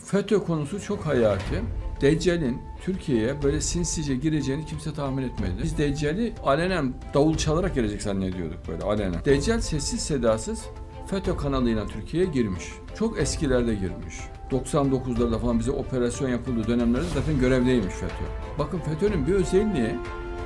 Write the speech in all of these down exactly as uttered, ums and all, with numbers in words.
FETÖ konusu çok hayati. Deccal'in Türkiye'ye böyle sinsice gireceğini kimse tahmin etmedi. Biz Deccal'i alenen davul çalarak gelecek zannediyorduk böyle alenen. Deccal sessiz sedasız FETÖ kanalıyla Türkiye'ye girmiş. Çok eskilerde girmiş. doksan dokuzlarda falan bize operasyon yapıldığı dönemlerde zaten görevdeymiş FETÖ. Bakın FETÖ'nün bir özelliği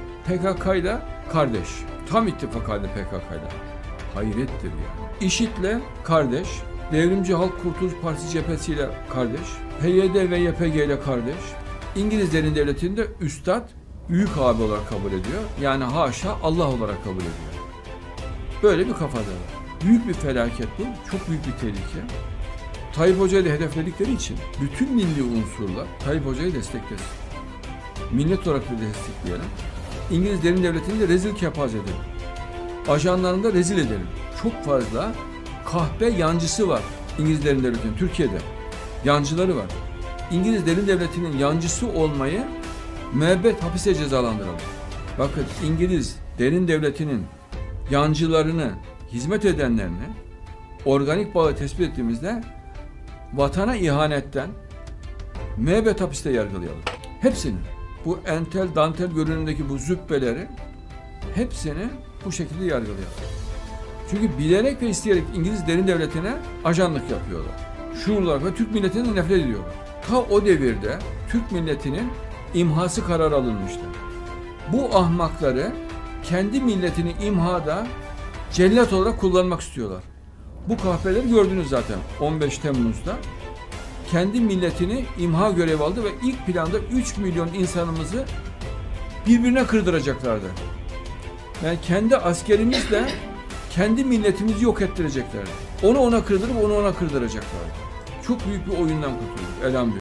P K K'yla kardeş. Tam ittifak halinde P K K'yla. Hayrettir yani. IŞİD'le kardeş. Devrimci Halk Kurtuluş Partisi cephesiyle kardeş. P Y D ve Y P G ile kardeş. İngilizlerin devletinde üstad, büyük abi olarak kabul ediyor. Yani haşa Allah olarak kabul ediyor. Böyle bir kafada var. Büyük bir felaket bu. Çok büyük bir tehlike. Tayyip Hoca'yı hedefledikleri için bütün milli unsurlar Tayyip Hoca'yı desteklesin. Millet olarak bir destekleyelim. İngiliz derin devletini de rezil kepaz edelim. Ajanlarını da rezil edelim. Çok fazla kahpe yancısı var İngiliz derin devletinin Türkiye'de. Yancıları var. İngiliz derin devletinin yancısı olmayı müebbet hapise cezalandıralım. Bakın İngiliz derin devletinin yancılarını, hizmet edenlerini organik bağı tespit ettiğimizde vatana ihanetten müebbet hapiste yargılayalım. Hepsini. Bu entel dantel görünümdeki bu zübbeleri hepsini bu şekilde yargılayalım. Çünkü bilerek ve isteyerek İngiliz derin devletine ajanlık yapıyorlar. Şuurlar ve Türk milletinden nefret ediyorlar. Ta o devirde Türk milletinin imhası kararı alınmıştı. Bu ahmakları kendi milletini imhada cellat olarak kullanmak istiyorlar. Bu kahpeleri gördünüz zaten on beş Temmuz'da. Kendi milletini imha görevi aldı ve ilk planda üç milyon insanımızı birbirine kırdıracaklardı. Yani kendi askerimizle kendi milletimizi yok ettireceklerdi. Onu ona kırdırıp onu ona kırdıracaklardı. Çok büyük bir oyundan kurtulduk elhamdülillah.